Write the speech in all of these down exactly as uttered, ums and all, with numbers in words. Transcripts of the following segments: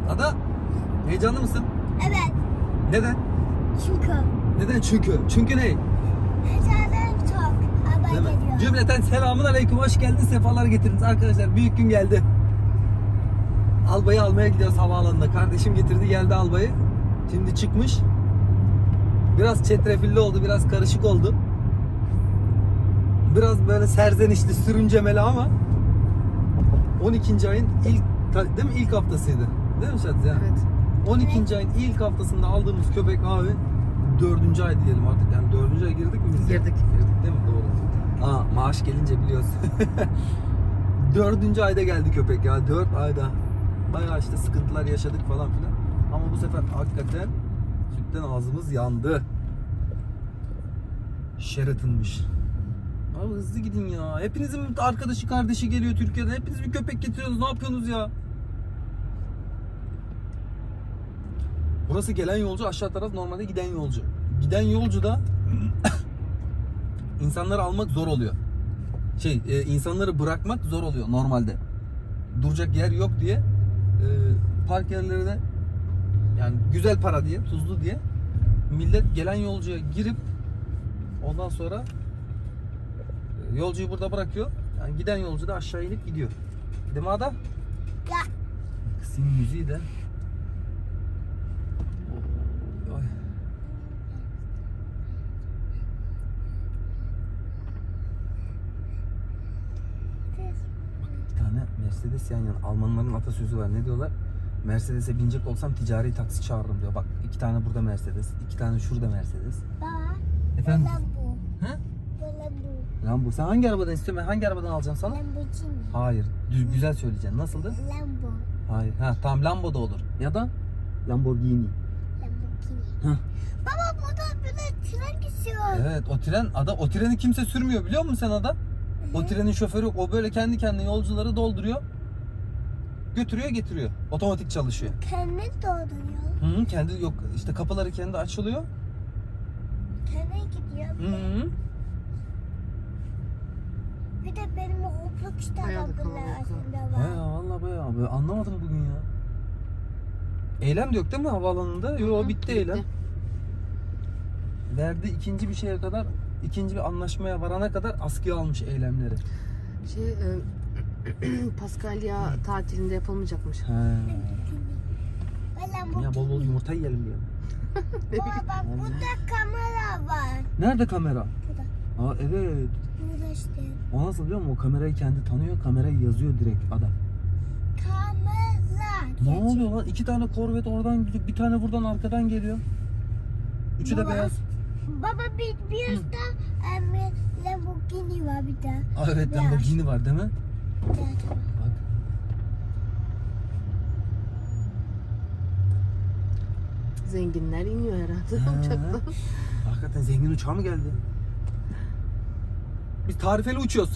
Ada, heyecanlı mısın? Evet. Neden? Çünkü. Neden çünkü? Çünkü ne? Heyecanım çok. Abla geliyor. Cümleten selamun aleyküm, hoş geldiniz, sefalar getirdiniz. Arkadaşlar büyük gün geldi. Albayı almaya gidiyoruz havaalanında. Kardeşim getirdi geldi albayı. Şimdi çıkmış. Biraz çetrefilli oldu, biraz karışık oldu. Biraz böyle serzenişli, sürüncemeli ama on ikinci ayın ilk, değil mi? İlk haftasıydı. Değil mi Şadiz ya? Evet. on ikinci ayın ilk haftasında aldığımız köpek abi dördüncü ay diyelim artık. Yani dördüncü ay girdik mi biz? Girdik. Girdik değil mi? Doğru. Aa, maaş gelince biliyorsun. Dördüncü ayda geldi köpek ya. Dört ayda. Bayağı işte sıkıntılar yaşadık falan filan. Ama bu sefer hakikaten sütten ağzımız yandı. Sheraton'mış. Abi hızlı gidin ya. Hepinizin arkadaşı kardeşi geliyor Türkiye'den. Hepiniz bir köpek getiriyorsunuz. Ne yapıyorsunuz ya? Burası gelen yolcu, aşağı taraf normalde giden yolcu. Giden yolcu da insanları almak zor oluyor. Şey, e, insanları bırakmak zor oluyor normalde. Duracak yer yok diye e, park yerleri de yani güzel para diye, tuzlu diye millet gelen yolcuya girip ondan sonra e, yolcuyu burada bırakıyor. Yani giden yolcu da aşağı inip gidiyor. Değil mi Ada? Ya. Kısım müziği de. Oy. Bir tane Mercedes yan yana. Almanların atasözü var. Ne diyorlar? Mercedes'e binecek olsam ticari taksi çağırırım diyor. Bak iki tane burada Mercedes, iki tane şurada Mercedes. Baba. Efendim? Lambo. He? Lambo. Lambo. Sen hangi arabadan istiyorsun? Ben hangi arabadan alacağım sana? Lamborghini. Hayır. Düz, güzel söyleyeceksin. Nasıldı? Lambo. Hayır. Ha, tamam Lambo da olur. Ya da Lamborghini. Lamborghini. Heh. Baba burada böyle tren geçiyor. Evet, o tren Ada, o treni kimse sürmüyor biliyor musun sen Ada? O trenin şoförü yok. O böyle kendi kendine yolcuları dolduruyor. Götürüyor, getiriyor. Otomatik çalışıyor. Kendi dolduruyor. Hı hı, kendi yok işte kapıları kendi açılıyor. Kendi gidiyor. Hı hı. Bir de benim Roblox'ta Bayağı da arabalar kalabalık. aslında He var. ya vallahi bayağı böyle anlamadım bugün ya. Eylem de yok değil mi havaalanında? Yok bitti bitti. eylem. Verdi ikinci bir şeye kadar, ikinci bir anlaşmaya varana kadar askıya almış eylemleri. Şey, e, Paskalya tatilinde yapılmayacakmış. He. Ve Lamborghini. Ya bol bol yumurta yiyelim diye. Baba bak burada kamera var. Nerede kamera? Burada. Aa evet. Burada işte. O nasıl biliyor musun? O kamerayı kendi tanıyor, kamerayı yazıyor direkt adam. Kamera. Ne oluyor lan? İki tane korvet oradan gidiyor, bir tane buradan arkadan geliyor. Üçü de Baba. beyaz. Baba bir, bir üstte em, Lamborghini var bir de. Aa, evet Beyaz. Lamborghini var değil mi? Evet. Bak. Zenginler iniyor herhalde Ha. uçaktan. Hakikaten zengin uçağı mı geldi? Biz tarifeli uçuyoruz.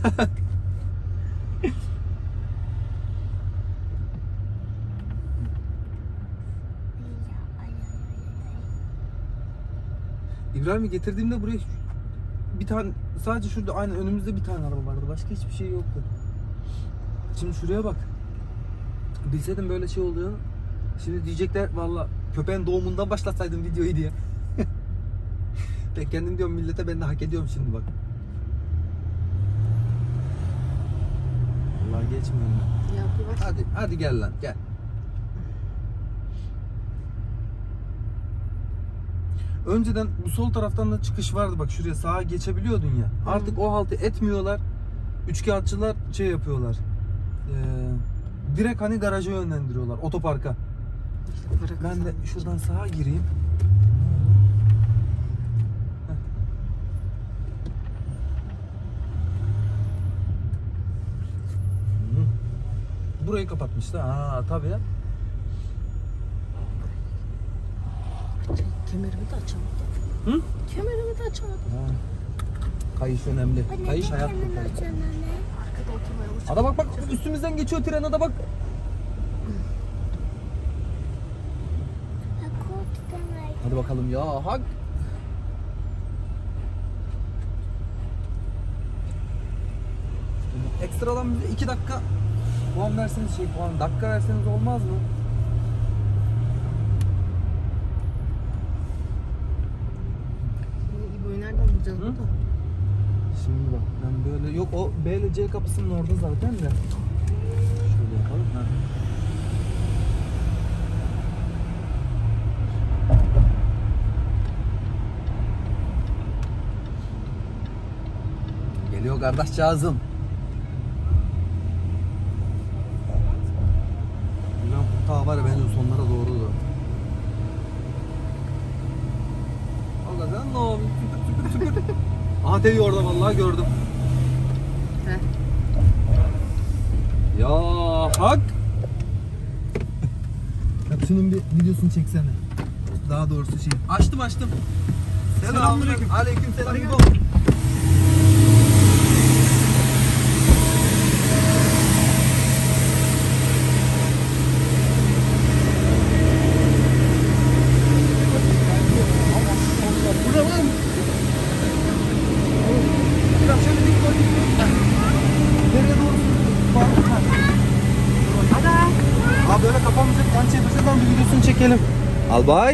İbrahim'i getirdiğimde buraya bir tane sadece şurada aynı önümüzde bir tane araba vardı. Başka hiçbir şey yoktu. Şimdi şuraya bak. Bilseydim böyle şey oluyor. Şimdi diyecekler valla köpeğin doğumundan başlasaydım videoyu diye. Ben kendim diyorum millete ben de hak ediyorum şimdi bak. Vallahi geçmiyorum ben. Ya bir bak. Hadi hadi gel lan gel. Önceden bu sol taraftan da çıkış vardı bak şuraya sağa geçebiliyordun ya. Artık o haltı etmiyorlar. Üçkağıtçılar şey yapıyorlar. Ee, direkt hani garaja yönlendiriyorlar otoparka. Para Ben de kazanmış. şuradan sağa gireyim. Heh. Hı. Burayı kapatmışlar. Aa tabii ya. Kemerimi de açamadım. Hı? Kemerimi de açamadım. Ha. Kayış önemli. Kayış hayat kurtarır. Arkada o kemer uçak. Ada bak bak üstümüzden geçiyor tren ada bak. Hadi bakalım ya hak. Ekstradan bize iki dakika puan verseniz şey puan dakika verseniz olmaz mı? Güzel Hı? bu da. Şimdi bak ben böyle yok o B ile C kapısının orada zaten de. Şöyle yapalım. Ha. Geliyor kardeşcağızım. Ulan ta var ya bence sonlara doğru da. Allah sen ne yapıyorsun? Süpür süpür süpür. Aha Teddy orada vallahi gördüm. Heh. Ya hak. Ya şunun bir videosunu çeksene. Daha doğrusu şey. Açtım açtım. Selamünaleyküm. Aleyküm selam. Bu ne lan? Biraz şöyle dik koy. Nereye doğru? Hadi. Abi böyle kapamayacak. Yan çevirsen bir videosunu çekelim. Albay.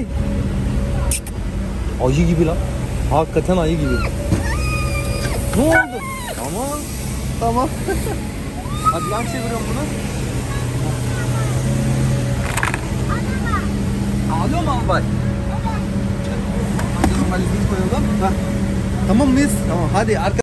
Ayı gibi lan. Hakikaten ayı gibi. Ne oldu? Tamam. Tamam. Hadi yan çeviriyorum bunu. Ağlıyor mu albay? Hadi valizini koyalım. Heh. Tamam mıyız? Tamam hadi arka